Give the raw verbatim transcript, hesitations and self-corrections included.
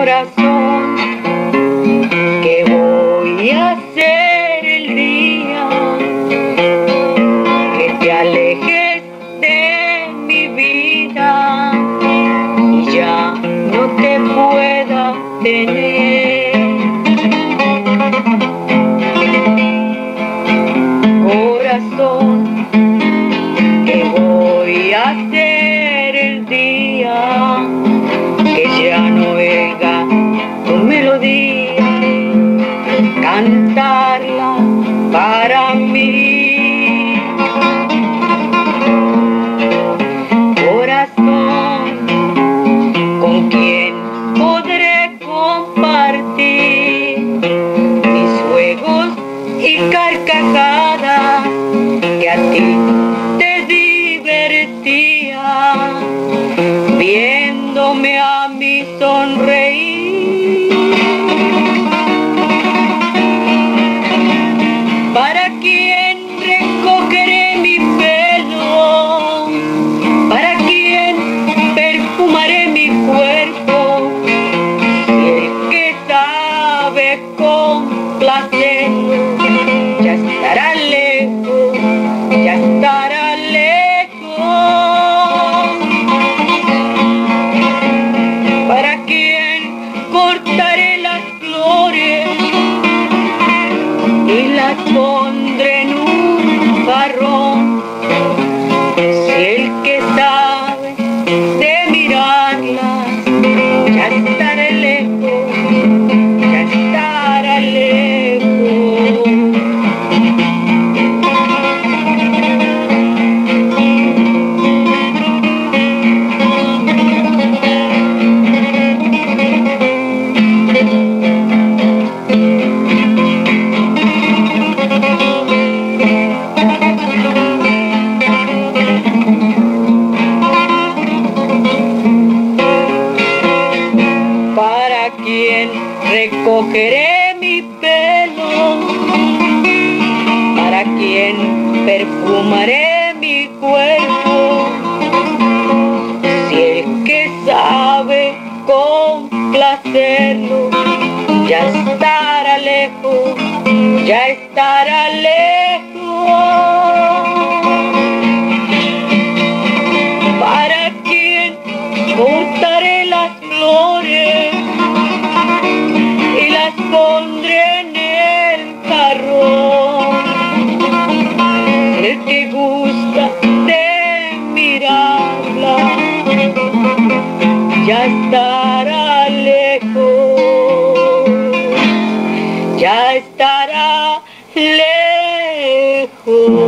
Corazón, ¿qué voy a hacer el día que te alejes de mi vida y ya no te pueda tener? Corazón, ¿qué voy a hacer el día que ya no oiga tu melodía, cantarla para mí? Corazón, ¿con quién podré compartir mis juegos y carcajadas que a ti te divertía, viéndome a mí sonreír? ¿Para quién recogeré mi pelo? ¿Para quién perfumaré mi cuerpo? Si el que sabe complacerlo ya estará lejos, ya estará lejos. ¿Para quién cortaré las flores y las pondré en un jarrón? Si el que sabe de mirarlas ya estará lejos, ya estará lejos. ¿Para quién recogeré mi pelo? ¿Para quién perfumaré mi cuerpo? Si el que sabe complacerlo ya estará lejos, ya estará lejos. ¿Para quién cortaré las flores y las pondré en el jarrón? El que gusta de mirarla ya estará lejos, ya estará lejos.